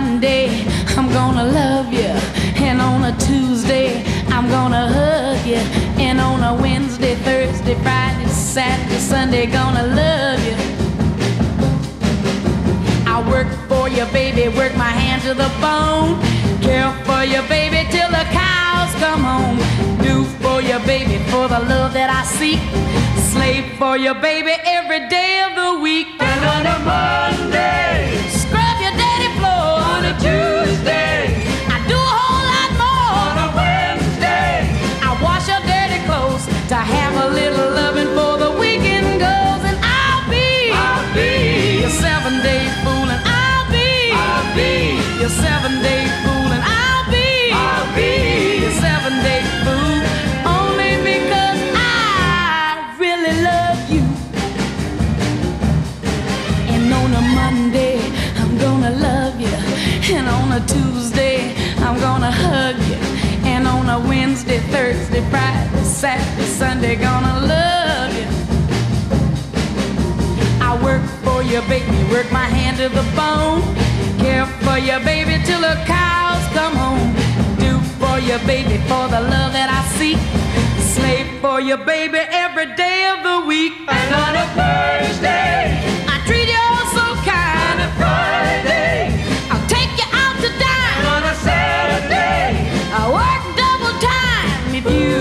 Monday, I'm gonna love you. And on a Tuesday, I'm gonna hug you. And on a Wednesday, Thursday, Friday, Saturday, Sunday, gonna love you. I work for you, baby, work my hand to the bone. Care for you, baby, till the cows come home. Do for you, baby, for the love that I seek. Slave for you, baby, every day of the week. And on a Monday, scrub your dirty floor. on a Tuesday, I do a whole lot more. on a Wednesday, I wash your dirty clothes to have a little loving for the weekend goes. And I'll be your 7-day fool, and I'll be your 7-day fool, and I'll be your 7-day fool. Only because I really love you. And on a Monday, I'm gonna love you. And on a Tuesday, I'm gonna hug you. And on a Wednesday, Thursday, Friday, Saturday, Sunday, gonna love you. I work for you, baby, work my hand to the bone. Care for you, baby, till the cows come home. Do for you, baby, for the love that I seek. Slave for you, baby, every day of the week. and on a Thursday, I treat you all so kind. on a Friday, I'll take you out to and dine. on a Saturday, I work double time if you